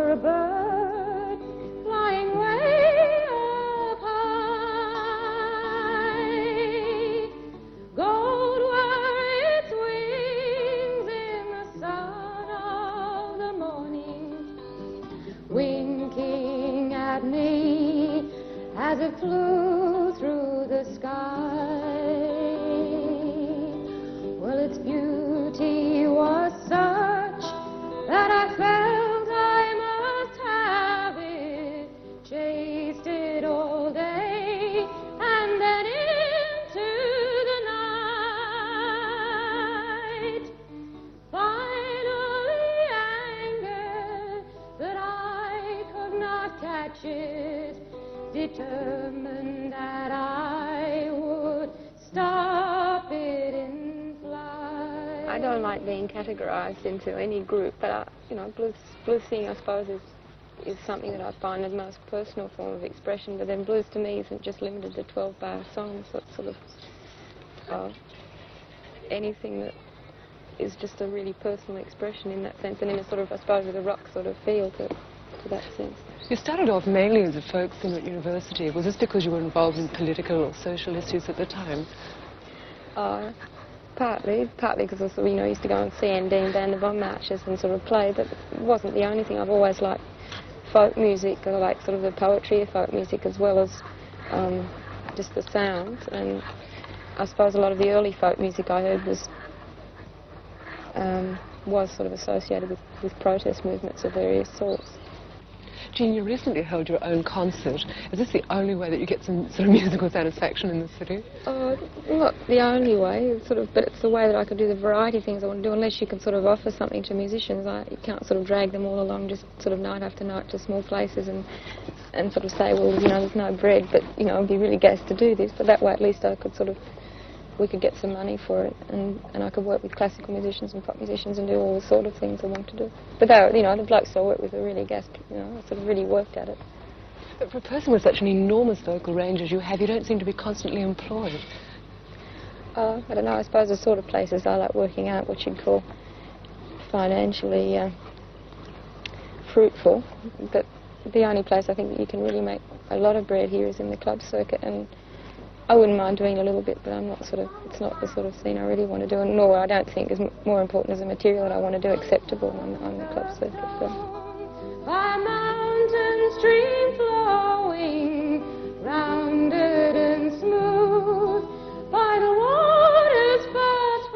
for a bird flying way up high. Gold were its wings in the sun of the morning, winking at me as it flew through the sky. Well, its beauty was such that I felt I must have it, chased it all day, and then into the night. Finally angered that I could not catch it, determined that I would stop it in flight. I don't like being categorized into any group, but blues singing, I suppose, is something that I find the most personal form of expression. But then blues to me isn't just limited to 12-bar songs. So it's sort of anything that is just a really personal expression in that sense, and in a sort of, I suppose, with a rock sort of feel to that sense. You started off mainly as a folk singer at university. Was this because you were involved in political or social issues at the time? Partly because I sort of, used to go and see and Dean Band of Bomb marches and sort of play, but it wasn't the only thing. I've always liked folk music, or like sort of the poetry of folk music, as well as just the sound. And I suppose a lot of the early folk music I heard was sort of associated with protest movements of various sorts. Jean, you recently held your own concert. Is this the only way that you get some sort of musical satisfaction in the city? Not the only way, but it's the way that I could do the variety of things I want to do, unless you can sort of offer something to musicians. You can't sort of drag them all along just sort of night after night to small places and sort of say, well, there's no bread, but, it'd be really gas to do this. But that way at least I could we could get some money for it, and I could work with classical musicians and pop musicians and do all the sort of things I want to do. But they were, the blokes I worked with were really gas, I sort of really worked at it. But for a person with such an enormous vocal range as you have, you don't seem to be constantly employed. I don't know, I suppose the sort of places I like working at, what you'd call financially fruitful. But the only place I think that you can really make a lot of bread here is in the club circuit, and I wouldn't mind doing a little bit, but it's not the sort of scene I really want to do, and nor I don't think is more important as a material that I want to do acceptable on the club circuit. So. By mountain stream flowing, rounded and smooth, by the water's fast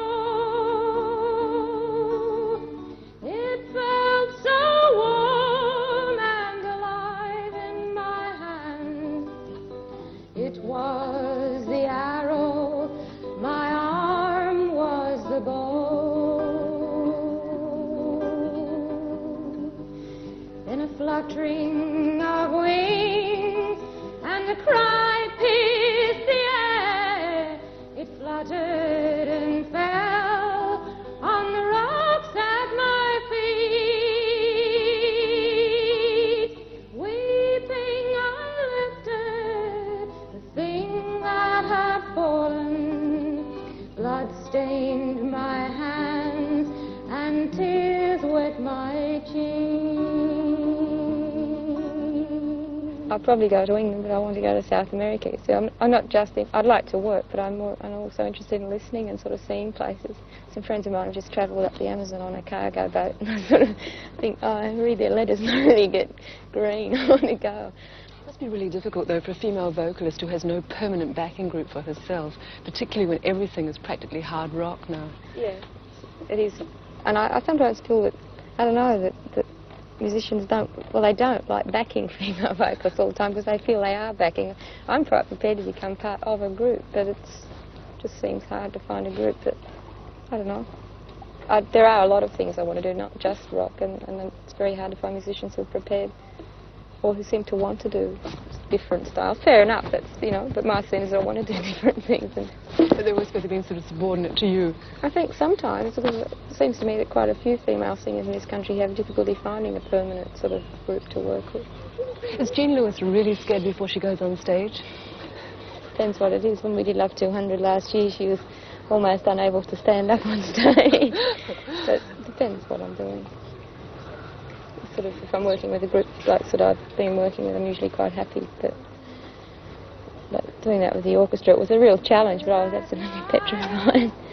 flow, it felt so warm and alive in my hand. It was the arrow, my arm was the bow. Then a fluttering of wings and a cry pierced the air. It fluttered and fell on the rocks at my feet. Weeping I lifted the thing that had fallen. Blood stained my hands and tears wet my cheeks. I'll probably go to England, but I want to go to South America. So I'm not just I'd like to work, but I'm also interested in listening and sort of seeing places. Some friends of mine have just travelled up the Amazon on a cargo boat, and I sort of think, I read their letters and I really get green. I want to go. It must be really difficult, though, for a female vocalist who has no permanent backing group for herself, particularly when everything is practically hard rock now. Yeah, it is. And I sometimes feel that, I don't know, that musicians don't like backing female vocalists all the time because they feel they are backing. I'm quite prepared to become part of a group, but it just seems hard to find a group that, I don't know. There are a lot of things I want to do, not just rock, and it's very hard to find musicians who are prepared or who seem to want to do different styles. Fair enough, that's, but my scene is I want to do different things. But they were supposed to be sort of subordinate to you. I think sometimes, because it seems to me that quite a few female singers in this country have difficulty finding a permanent sort of group to work with. Is Jean Lewis really scared before she goes on stage? Depends what it is. When we did Love 200 last year, she was almost unable to stand up on stage. But it depends what I'm doing. sort of, if I'm working with a group like sort of I've been working with, I'm usually quite happy. But doing that with the orchestra, it was a real challenge, but I was absolutely petrified.